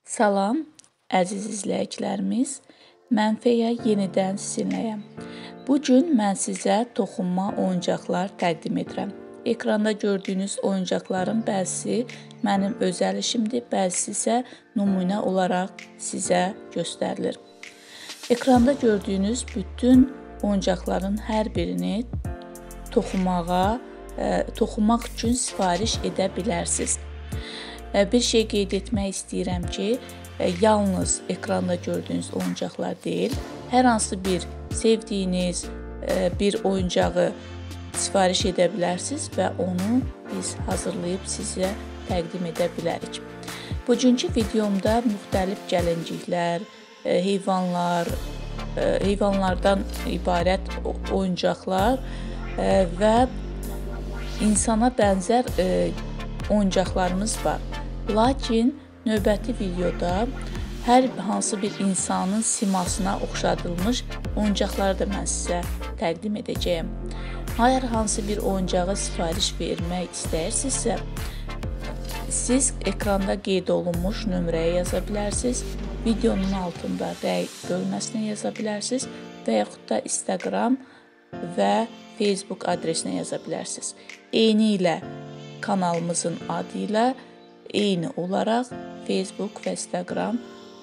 Salam, əziz izləyicilərimiz. Mən Feya yenidən sizinləyəm. Bu gün mən sizə toxunma oyuncaqlar təqdim edirəm. Ekranda gördüyünüz oyuncaqların bəzisi mənim öz əl işimdir, bəzisi isə nümunə olaraq sizə göstərilir. Ekranda gördüyünüz bütün oyuncaqların hər birini toxunmaq üçün sifariş edə bilərsiniz. Bir şey qeyd etmək istəyirəm ki, yalnız ekranda gördüyünüz oyuncaqlar deyil, hər hansı bir sevdiyiniz bir oyuncağı sifariş edə bilərsiniz və onu biz hazırlayıb sizə təqdim edə bilərik. Bugünkü videomda müxtəlif gəlinciklər, heyvanlardan ibarət oyuncaqlar və insana bənzər oyuncaqlarımız var. Lakin növbəti videoda hər hansı bir insanın simasına oxşadılmış oyuncaqları da mən sizə təqdim edəcəyəm. Hər hansı bir oyuncağa sifariş vermək istəyirsinizsə, siz ekranda qeyd olunmuş nömrəyə yaza bilərsiniz, videonun altında rəy bölməsinə yaza bilərsiniz və yaxud da Instagram və Facebook adresinə yaza bilərsiniz. Eyni ilə kanalımızın adı ilə eyni olaraq Facebook və Instagram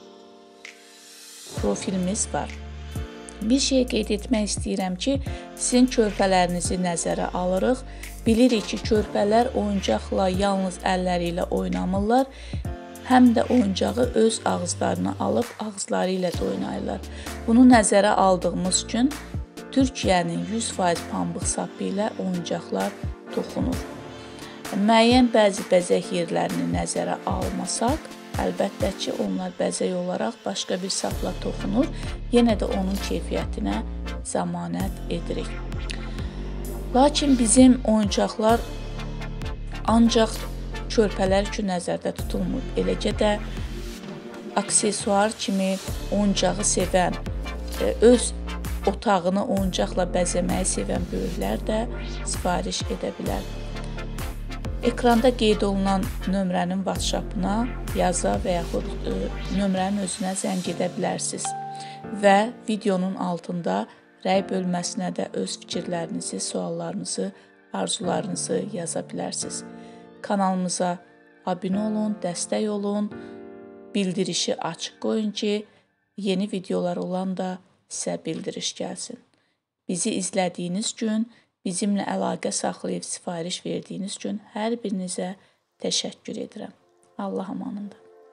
profilimiz var. Bir şey qeyd etmək istəyirəm ki, sizin körpələrinizi nəzərə alırıq. Bilirik ki, körpələr oyuncaqla yalnız əlləri ilə oynamırlar, həm də oyuncağı öz ağızlarına alıb ağızları ilə də oynayırlar. Bunu nəzərə aldığımız üçün Türkiyənin 100% pambıq sapı ilə oyuncaqlar toxunur. Müəyyən bəzi bəzək yerlərini nəzərə almasaq, əlbəttə ki, onlar bəzək olaraq başqa bir sapla toxunur, yenə də onun keyfiyyətinə zəmanət edirik. Lakin bizim oyuncaqlar ancaq körpələr üçün nəzərdə tutulmur. Eləcə də aksesuar kimi oyuncağı sevən, öz otağını oyuncaqla bəzəməyi sevən böyüklər də sifariş edə bilər. Ekranda qeyd olunan nömrənin WhatsApp-ına yaza və yaxud nömrənin özünə zəng edə bilərsiniz və videonun altında rəy bölməsinə də öz fikirlərinizi, suallarınızı, arzularınızı yaza bilərsiniz. Kanalımıza abunə olun, dəstək olun, bildirişi açıq qoyun ki, yeni videolar olanda sizə bildiriş gəlsin. Bizi izlədiyiniz gün, bizimlə əlaqə saxlayıb sifariş verdiyiniz üçün hər birinizə təşəkkür edirəm. Allah amanında.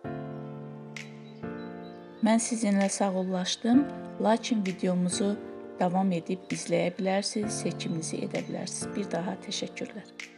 Mən sizinlə sağollaşdım, lakin videomuzu davam edib izləyə bilərsiniz, seçiminizi edə bilərsiniz. Bir daha təşəkkürlər.